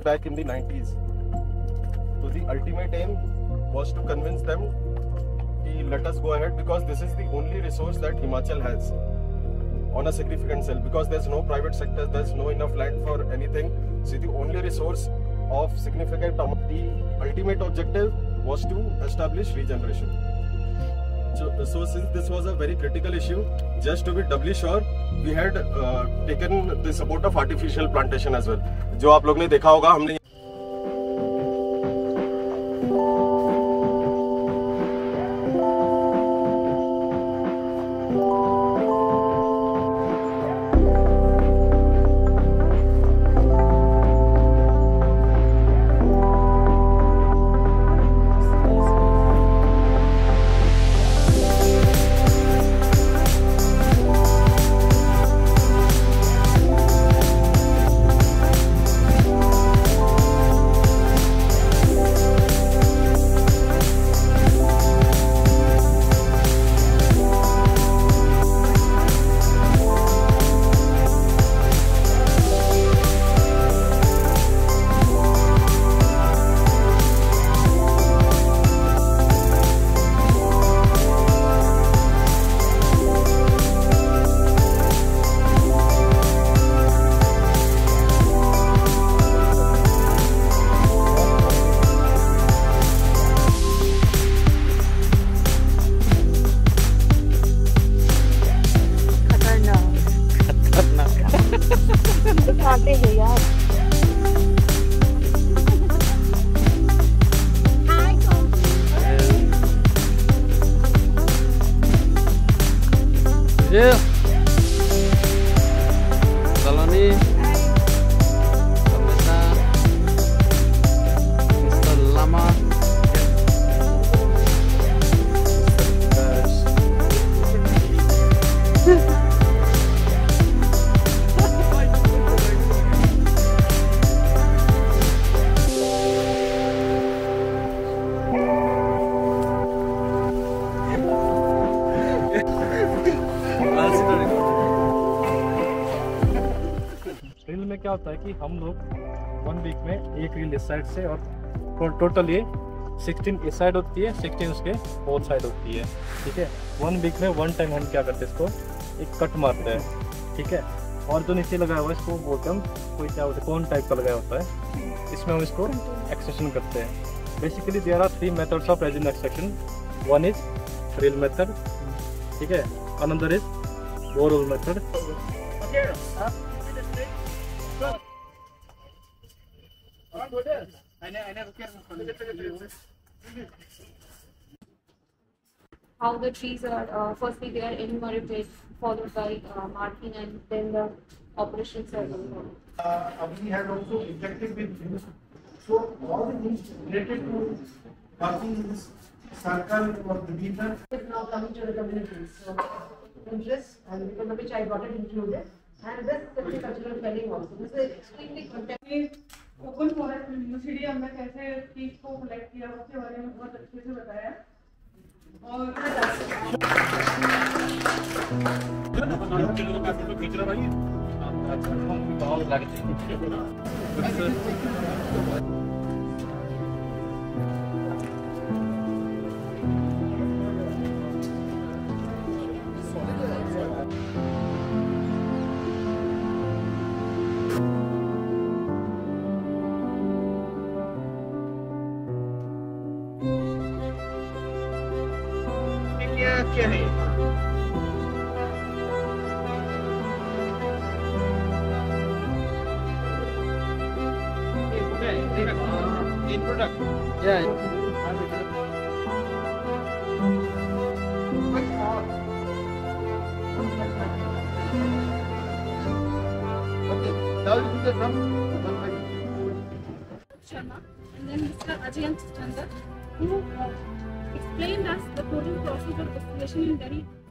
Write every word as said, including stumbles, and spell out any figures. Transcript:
back in the nineties. So the ultimate aim was to convince them कि let us go ahead because this is the only resource that Himachal has on a significant scale, because there's no private sector, there's no enough land for anything. So the only resource of significant amount, the ultimate objective was to establish regeneration. So, so since this was a very critical issue, just to be doubly sure, we had uh, taken the support of artificial plantation as well. जो आप लोग ने देखा होगा, हमने आते हैं यार। ये Saloni, Kamesa, Mister Lama, reel में क्या होता है कि हम लोग वन वीक में एक रील इस साइड से और टोटल ये सोलह इस साइड होती है, सोलह उसके फोर साइड होती है। ठीक है, वन वीक में वन टाइम हम क्या करते हैं, इसको एक कट मारते हैं। ठीक है, और जो नीचे लगाया हुआ है इसको बोलते हम कोई क्या होता है, कौन टाइप का लगाया होता है, इसमें हम इसको एक्सट्रैक्शन करते हैं। Basically there are three methods of resin extraction. One is rill method, ठीक है, another is borehole method. How the trees are uh, firstly they are enumerated, followed by uh, marking, and then the operations are going on. Uh, we had also interacted with him. So all the things related to working in this circle or the region is now coming to the communities. So interest, and because of which I got it included. And this is cultural felling also. This is extremely contemporary. Open forest university हमने कैसे चीज को collect किया उसके बारे में बहुत अच्छे से बताया। और क्या है? In product. yeah. Okay, now you put the drum. Sharma and then Mister Ajay Chandra, who uh, explained us the total process of distillation in very